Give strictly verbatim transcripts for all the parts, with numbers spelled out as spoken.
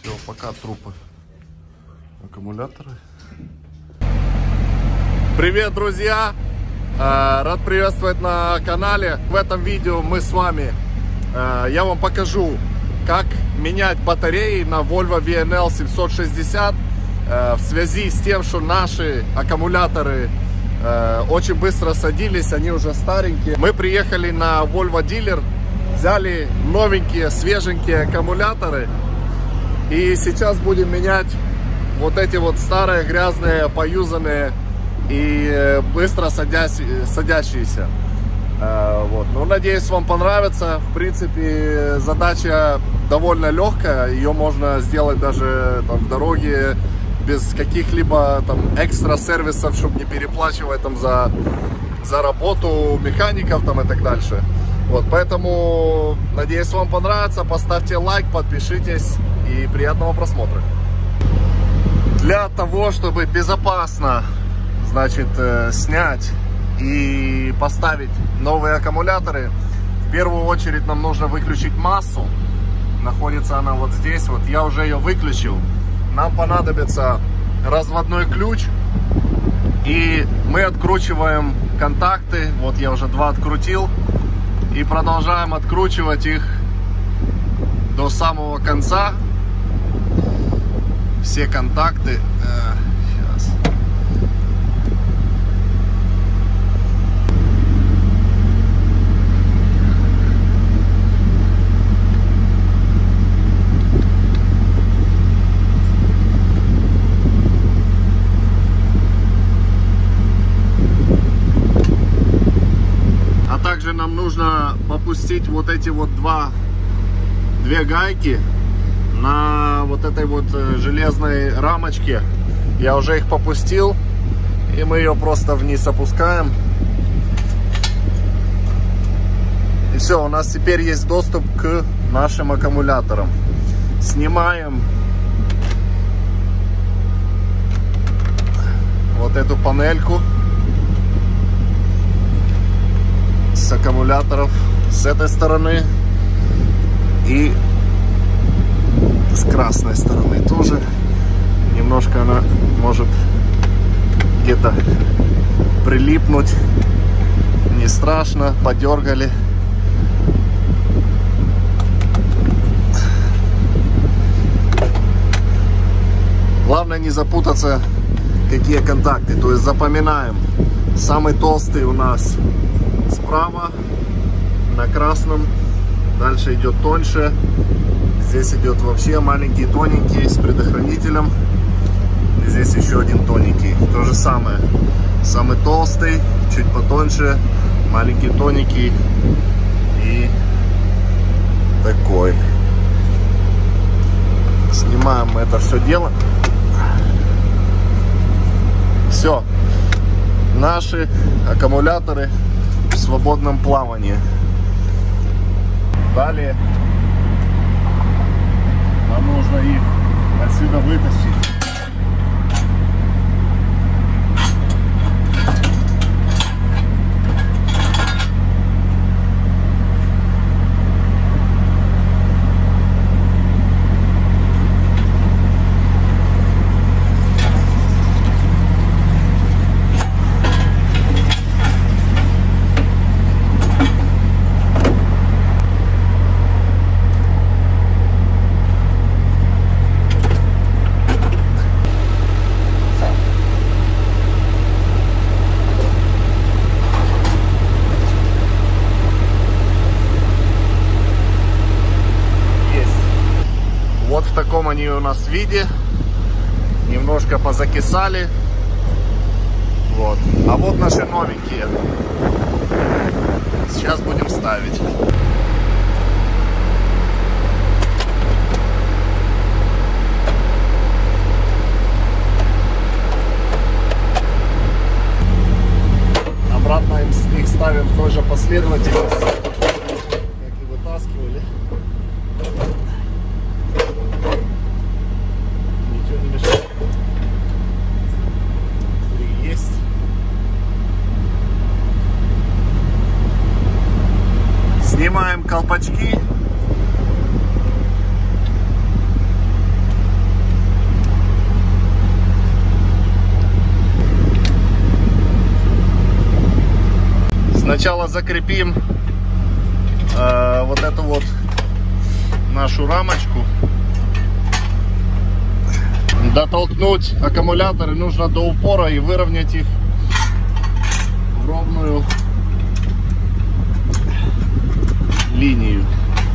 Все, пока трупы. Аккумуляторы. Привет, друзья! Рад приветствовать на канале. В этом видео мы с вами, я вам покажу, как менять батареи на Volvo ви эн эл семьсот шестьдесят в связи с тем, что наши аккумуляторы очень быстро садились, они уже старенькие. Мы приехали на Volvo дилер, взяли новенькие, свеженькие аккумуляторы. И сейчас будем менять вот эти вот старые, грязные, поюзанные и быстро садясь, садящиеся. Вот. Ну, надеюсь, вам понравится. В принципе, задача довольно легкая. Ее можно сделать даже там, в дороге без каких-либо там экстра сервисов, чтобы не переплачивать там за, за работу механиков там и так дальше. Вот, поэтому надеюсь, вам понравится. Поставьте лайк, подпишитесь и приятного просмотра. Для того, чтобы безопасно, значит, снять и поставить новые аккумуляторы, в первую очередь нам нужно выключить массу. Находится она вот здесь. Вот я уже ее выключил. Нам понадобится разводной ключ, и мы откручиваем контакты. Вот я уже два открутил, и продолжаем откручивать их до самого конца. Все контакты. Сейчас. Также нам нужно попустить вот эти вот два, две гайки на вот этой вот железной рамочке. Я уже их попустил, и мы ее просто вниз опускаем. И все, у нас теперь есть доступ к нашим аккумуляторам. Снимаем вот эту панельку с аккумуляторов с этой стороны и с красной стороны тоже. Немножко она может где-то прилипнуть, не страшно, подергали. Главное не запутаться, какие контакты. То есть запоминаем: самый толстый у нас справа на красном, дальше идет тоньше, здесь идет вообще маленький тоненький с предохранителем, и здесь еще один тоненький. То же самое, самый толстый, чуть потоньше, маленький тоненький и такой. Снимаем это все дело. Все, наши аккумуляторы в свободном плавании. Далее нам нужно их отсюда вытащить. Вот в таком они у нас виде. Немножко позакисали. Вот. А вот наши новенькие. Сейчас будем ставить. Обратно их ставим в той же последовательности, как и вытаскивали. Снимаем колпачки. Сначала закрепим э, вот эту вот нашу рамочку. Дотолкнуть аккумуляторы нужно до упора и выровнять их в ровную линию.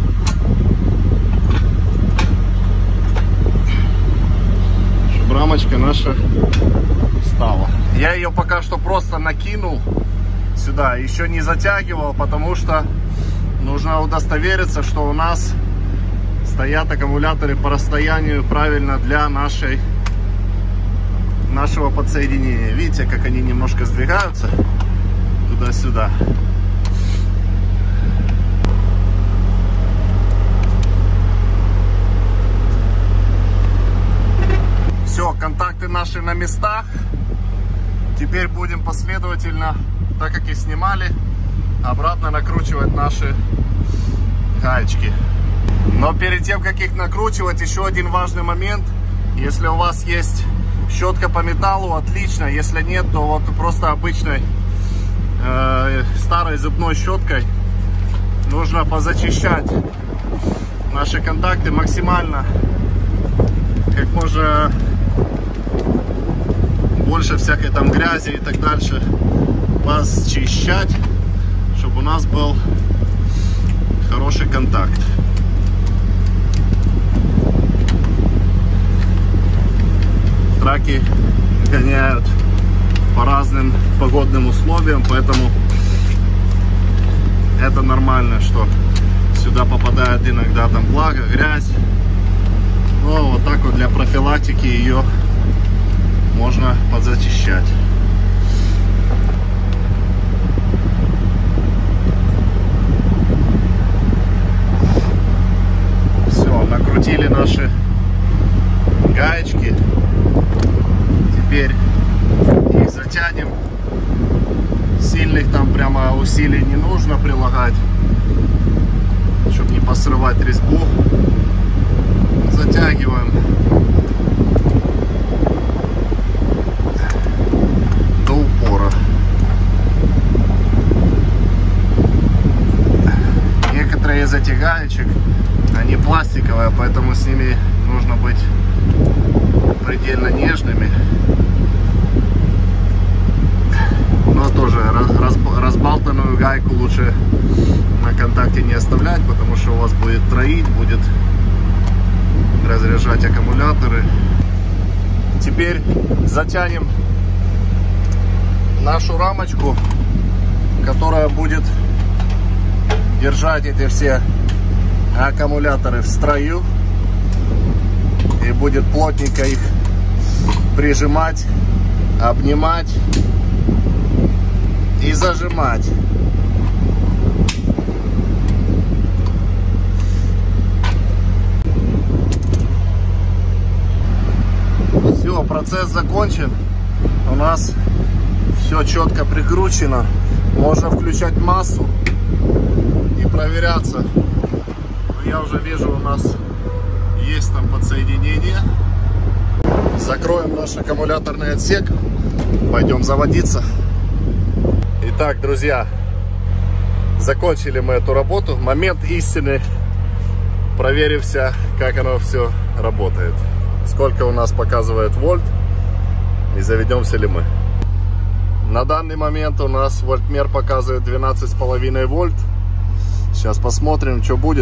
Чтобы рамочка наша стала. Я ее пока что просто накинул сюда, еще не затягивал, потому что нужно удостовериться, что у нас стоят аккумуляторы по расстоянию правильно для нашей, нашего подсоединения. Видите, как они немножко сдвигаются туда-сюда. Все, контакты наши на местах. Теперь будем последовательно, так как и снимали, обратно накручивать наши гаечки. Но перед тем, как их накручивать, еще один важный момент. Если у вас есть щетка по металлу, отлично. Если нет, то вот просто обычной э, старой зубной щеткой нужно позачищать наши контакты максимально, как можно больше всякой там грязи и так дальше посчищать, чтобы у нас был хороший контакт. Траки гоняют по разным погодным условиям, поэтому это нормально, что сюда попадает иногда там влага, грязь. Но вот так вот для профилактики ее можно подзачищать. Все, накрутили наши гаечки. Теперь их затянем. Сильных там прямо усилий не нужно прилагать, чтобы не посрывать резьбу. Затягиваем до упора. Некоторые из этих гаечек, они пластиковые, поэтому с ними нужно быть предельно нежными. Но тоже разбалтанную гайку лучше на контакте не оставлять, потому что у вас будет троить, будет разряжать аккумуляторы. Теперь затянем нашу рамочку, которая будет держать эти все аккумуляторы в строю и будет плотненько их прижимать, обнимать и зажимать. Все, процесс закончен. У нас все четко прикручено. Можно включать массу и проверяться. Я уже вижу, у нас есть там подсоединение. Закроем наш аккумуляторный отсек. Пойдем заводиться. Итак, друзья, закончили мы эту работу. Момент истины. Проверимся, как оно все работает. Сколько у нас показывает вольт и заведемся ли мы. На данный момент у нас вольтмер показывает двенадцать с половиной вольт. Сейчас посмотрим, что будет.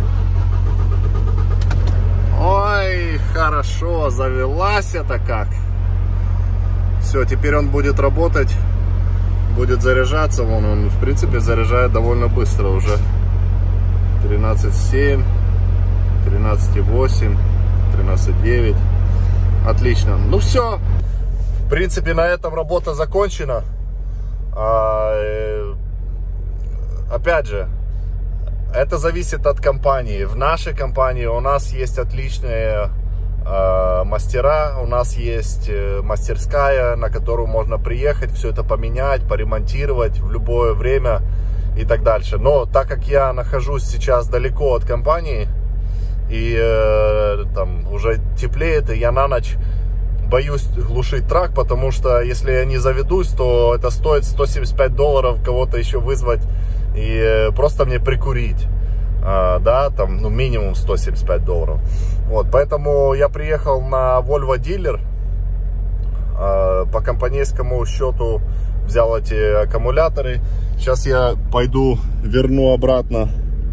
Ой, хорошо, завелась это как. Все, теперь он будет работать, будет заряжаться. Вон он, в принципе, заряжает довольно быстро уже. тринадцать семь, тринадцать восемь, тринадцать девять. Отлично. Ну все. В принципе, на этом работа закончена. А, э, опять же, это зависит от компании. В нашей компании у нас есть отличные э, мастера. У нас есть э, мастерская, на которую можно приехать, все это поменять, поремонтировать в любое время и так дальше. Но так как я нахожусь сейчас далеко от компании, и э, там уже теплеет, и я на ночь боюсь глушить трак, потому что если я не заведусь, то это стоит сто семьдесят пять долларов кого-то еще вызвать и просто мне прикурить. Uh, да, там, ну, минимум сто семьдесят пять долларов. Вот, поэтому я приехал на Volvo дилер, uh, по компанейскому счету взял эти аккумуляторы. Сейчас я пойду верну обратно,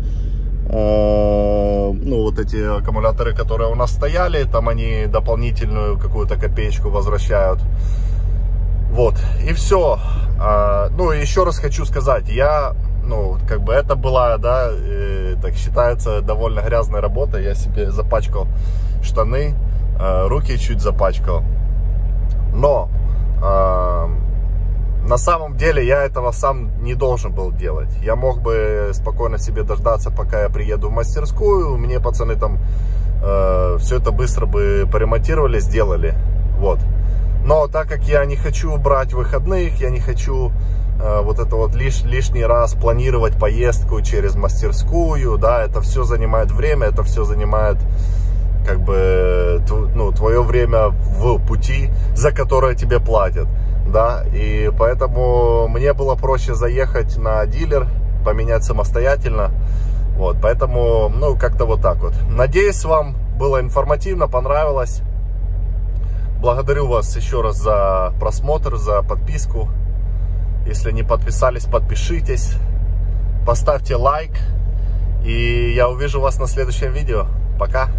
uh, ну, вот эти аккумуляторы, которые у нас стояли, там они дополнительную какую-то копеечку возвращают. Вот, и все. Uh, ну, еще раз хочу сказать, я... Ну, как бы это была, да, э, так считается, довольно грязная работа. Я себе запачкал штаны, э, руки чуть запачкал. Но э, на самом деле я этого сам не должен был делать. Я мог бы спокойно себе дождаться, пока я приеду в мастерскую. Мне пацаны там э, все это быстро бы поремонтировали, сделали. Вот. Но так как я не хочу брать выходных, я не хочу... вот это вот лиш, лишний раз планировать поездку через мастерскую, да, это все занимает время, это все занимает как бы ну, твое время в пути, за которое тебе платят, да, и поэтому мне было проще заехать на дилер, поменять самостоятельно, вот, поэтому, ну, как-то вот так вот. Надеюсь, вам было информативно, понравилось. Благодарю вас еще раз за просмотр, за подписку. Если не подписались, подпишитесь, поставьте лайк, и я увижу вас на следующем видео. Пока!